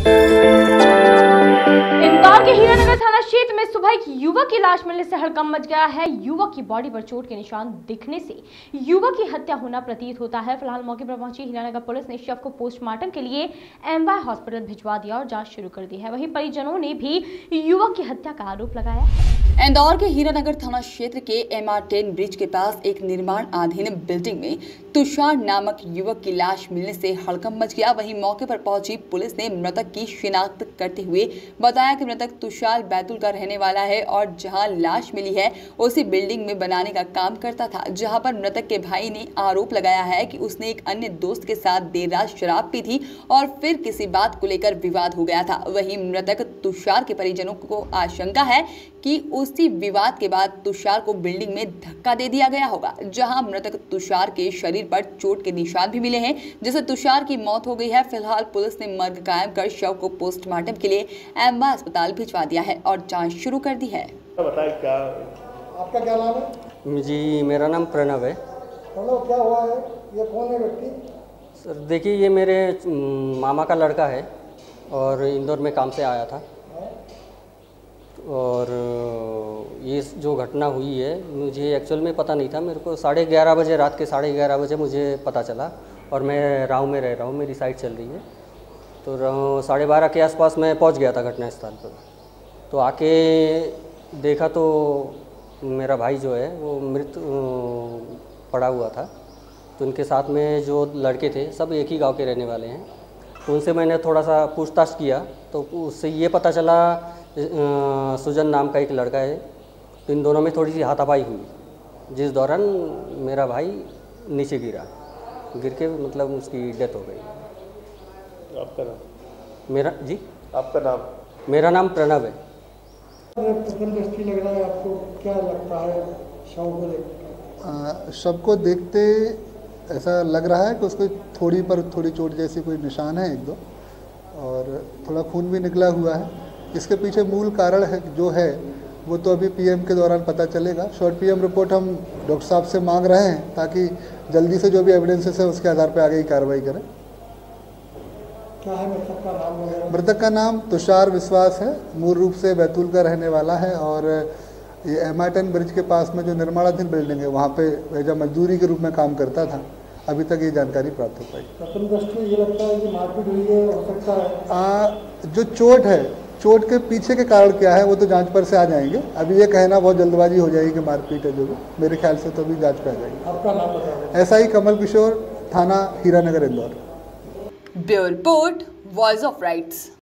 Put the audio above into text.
इंदौर के हीरानगर थाना क्षेत्र में सुबह एक युवक की लाश मिलने से हड़कंप मच गया है। युवक की बॉडी पर चोट के निशान दिखने से युवक की हत्या होना प्रतीत होता है। फिलहाल मौके पर पहुंची हीरानगर पुलिस ने शव को पोस्टमार्टम के लिए एमवाय हॉस्पिटल भिजवा दिया और जांच शुरू कर दी है। वहीं परिजनों ने भी युवक की हत्या का आरोप लगाया है। इंदौर के हीरानगर थाना क्षेत्र के MR10 ब्रिज के पास एक निर्माणाधीन बिल्डिंग में तुषार नामक युवक की लाश मिलने से हड़कंप मच गया। वहीं मौके पर पहुंची पुलिस ने मृतक की शिनाख्त करते हुए बताया कि मृतक तुषार बैतूल का रहने वाला है और जहां लाश मिली है उसी बिल्डिंग में बनाने का काम करता था। जहां पर मृतक के भाई ने आरोप लगाया है कि उसने एक अन्य दोस्त के साथ देर रात शराब पी थी और फिर किसी बात को लेकर विवाद हो गया था। वहीं मृतक तुषार के परिजनों को आशंका है कि उसी विवाद के बाद तुषार को बिल्डिंग में धक्का दे दिया गया होगा, जहां मृतक तुषार के शरीर पर चोट के निशान भी मिले हैं, जिससे तुषार की मौत हो गई है। फिलहाल पुलिस ने मर्ग कायम कर शव को पोस्टमार्टम के लिए एमवाय अस्पताल भिजवा दिया है और जांच शुरू कर दी है। बताइए, क्या आपका क्या नाम है? जी, मेरा नाम प्रणव है। प्रणव, क्या हुआ है? ये कौन है व्यक्ति? सर देखिए, ये मेरे मामा का लड़का है और इंदौर में काम से आया था। और ये जो घटना हुई है मुझे एक्चुअल में पता नहीं था। मेरे को 11:30 बजे, रात के 11:30 बजे मुझे पता चला और मैं राव में रह रहा हूँ, मेरी साइट चल रही है। तो 12:30 के आसपास मैं पहुँच गया था घटनास्थल पर। तो आके देखा तो मेरा भाई जो है वो मृत पड़ा हुआ था। तो उनके साथ में जो लड़के थे सब एक ही गांव के रहने वाले हैं। तो उनसे मैंने थोड़ा सा पूछताछ किया तो उससे ये पता चला सुजन नाम का एक लड़का है। तो इन दोनों में थोड़ी सी हाथापाई हुई, जिस दौरान मेरा भाई नीचे गिरा, गिर के मतलब उसकी डेथ हो गई। आपका नाम? मेरा जी, आपका नाम? मेरा नाम प्रणव है। प्रथम दृष्टि लग रहा है आपको, क्या लगता है शव को देखकर? शव को देखते ऐसा लग रहा है कि उसको थोड़ी चोट जैसी कोई निशान है, एक दो, और थोड़ा खून भी निकला हुआ है। इसके पीछे मूल कारण है जो है वो तो अभी पीएम के दौरान पता चलेगा। शॉर्ट पीएम रिपोर्ट हम डॉक्टर साहब से मांग रहे हैं ताकि जल्दी से जो भी एविडेंसेस है उसके आधार पर आगे की कार्रवाई करें। क्या है मृतक का नाम वगैरह? मृतक का नाम तुषार विश्वास है, मूल रूप से बैतूल का रहने वाला है और ये MR10 ब्रिज के पास में जो निर्माणाधीन बिल्डिंग है वहाँ पे एज मजदूरी के रूप में काम करता था। अभी तक ये जानकारी प्राप्त हो पाई। प्रथम दृष्टि ये लगता है कि मारपीट हुई है, हो सकता है। जो चोट है, चोट के पीछे के कारण क्या है वो तो जांच पर से आ जाएंगे। अभी ये कहना बहुत जल्दबाजी हो जाएगी कि मारपीट है, जो भी मेरे ख्याल से तो अभी जांच पे आ जाएगी। आपका नाम बताओ? SI कमल किशोर, थाना Hiranagar, Indore. Bureau report, voice of rights.